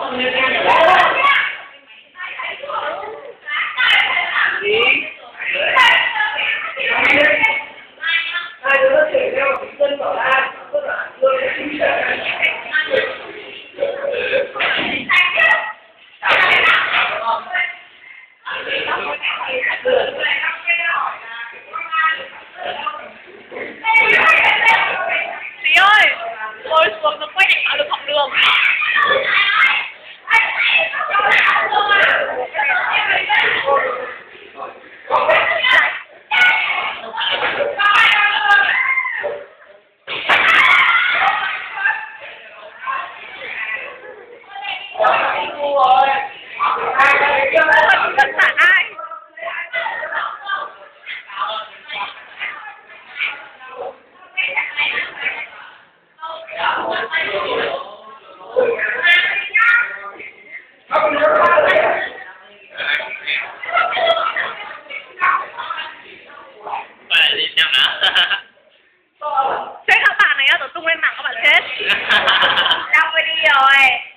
Hai đứa nó chửi nhau thì chân bỏ ra, tức là luôn cái chính xác. Chị ơi, ngồi xuống nó quay ảnh được học đường. Tất cả ai? Chết các bạn này á, tôi tung lên mạng các bạn chết. Đau đi rồi.